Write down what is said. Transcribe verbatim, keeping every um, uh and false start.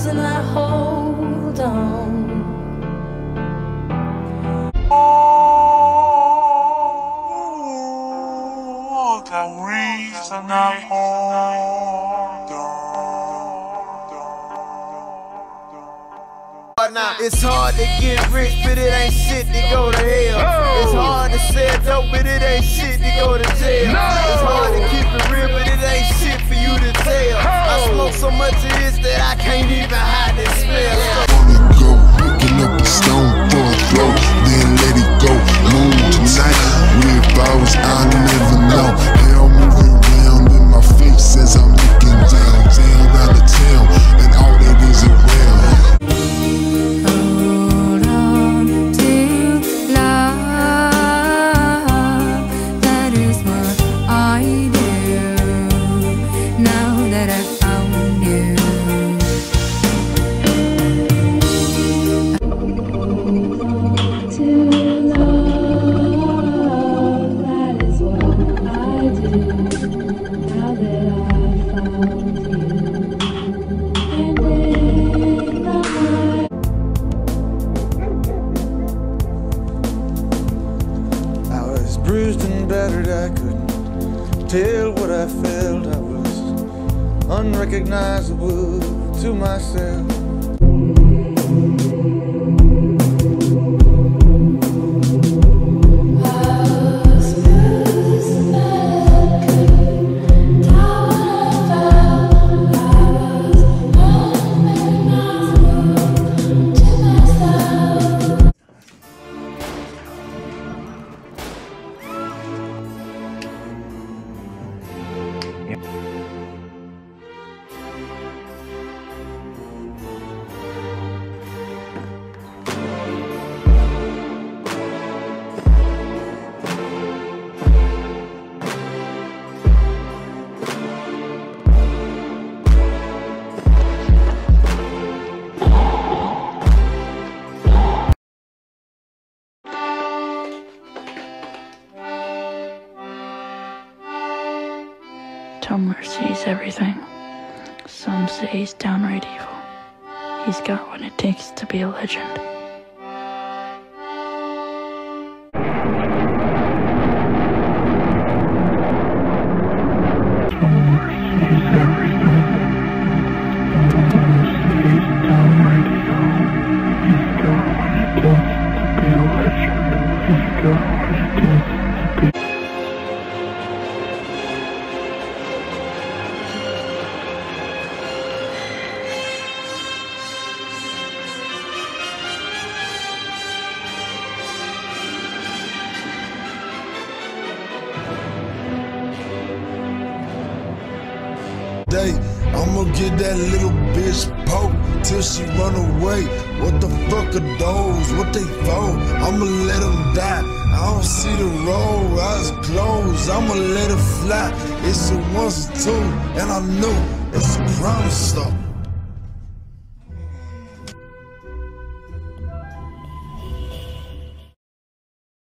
reason I hold on. Oh, the reason I hold on. Now, it's hard to get rich, but it ain't shit to go to hell. Oh. It's hard to sell dope, but it ain't shit to go to jail. No. It's hard to keep it real, but it ain't shit for you to tell. Oh. I smoke so much of this that I can't even hide the smell. Wanna go, picking up a stone for a throw, then let it go. Moon tonight, with flowers I'll never know. Hell moving around in my face as I'm looking down, down out of town, and all that is around. Bruised and battered, I couldn't tell what I felt. I was unrecognizable to myself. Tumblr sees everything. Some say he's downright evil. He's got what it takes to be a legend. Tumblr sees everything. Some say he's downright evil. He's got what it takes to be a legend. He's got what it takes to be. I'ma get that little bitch poke till she run away. What the fuck are those? What they for? I'ma let them die. I don't see the road, eyes closed. I'ma let it fly. It's a once or two, and I know it's a crime stop.